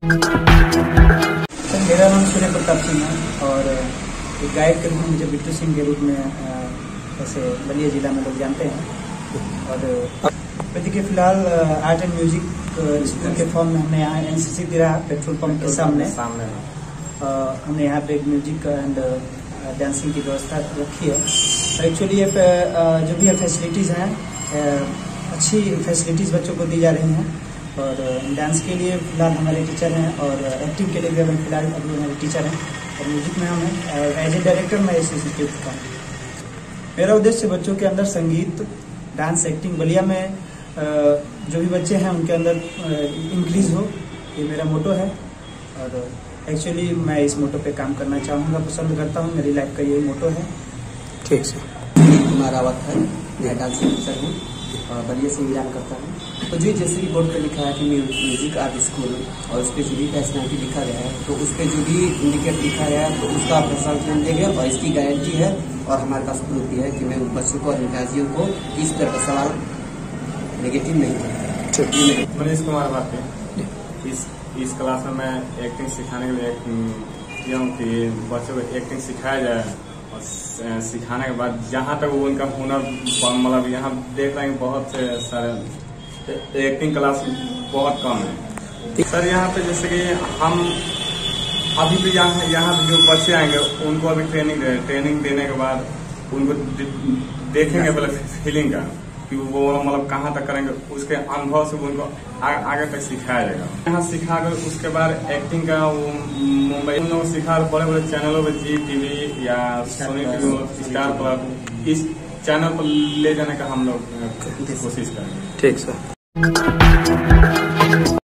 Sir मेरा नाम सूर्य प्रताप सिंह है और एक गायक के रूप में मुझे बिट्टू सिंह के रूप में ऐसे बलिया जिला में लोग जानते हैं। और देखिए फिलहाल आर्ट एंड म्यूजिक स्कूल के फॉर्म में हमने यहाँ एनसीसी दिया पेट्रोल पंप के सामने हमने यहाँ पे म्यूजिक एंड डांसिंग की व्यवस्था रखी है। और एक्चुअली ये जो भी फैसिलिटीज़ हैं अच्छी फैसिलिटीज़ बच्चों को दी जा रही हैं। और डांस के लिए फिलहाल हमारे टीचर हैं और एक्टिंग के लिए भी अभी फिलहाल अभी हमारे टीचर हैं और म्यूजिक में हम हैं। एज ए डायरेक्टर मैं इस इंस्टीट्यूट का हूँ। मेरा उद्देश्य बच्चों के अंदर संगीत, डांस, एक्टिंग बलिया में जो भी बच्चे हैं उनके अंदर इंक्रीज हो, ये मेरा मोटो है। और एक्चुअली मैं इस मोटो पे काम करना चाहूँगा, पसंद करता हूँ, मेरी लाइफ का यही मोटो है। ठीक सर। कुमार रावत है, मैं डांसिंग टीचर हूँ और बलिया से बिलोंग करता हूँ। तो जो जैसे भी बोर्ड पे लिखा है कि म्यूजिक आर्ट स्कूल और उस पर जो भी पर्सनैलिटी लिखा गया है तो उस पर जो भी इंडिकेट लिखा गया है तो उसका आप पर्सनल देंगे और इसकी गारंटी है। और हमारे पास प्रूफ भी है कि मैं बच्चों को और विद्यार्थियों को इस तरह का सवाल नेगेटिव नहीं है। मनीष कुमार बात है। इस क्लास में मैं एक्टिंग सिखाने के लिए किया हूँ कि बच्चों को एक्टिंग सिखाया जाए और सिखाने के बाद जहाँ तक वो उनका हुनर मतलब यहाँ देख रहे हैं बहुत से सारे एक्टिंग क्लास बहुत कम है सर। यहाँ पे जैसे कि हम अभी भी यहाँ जो बच्चे आएंगे उनको अभी ट्रेनिंग देने के बाद उनको देखेंगे पहले फीलिंग का कि वो मतलब कहाँ तक करेंगे, उसके अनुभव से उनको आगे तक सिखाया जाएगा। यहाँ सिखाकर उसके बाद एक्टिंग का वो मुंबई उन लोग सिखा बड़े बड़े चैनलों पर जी टीवी या सोनी टीवी स्टार प्लस इस चैनल पर ले जाने का हम लोग कोशिश करेंगे। ठीक सर।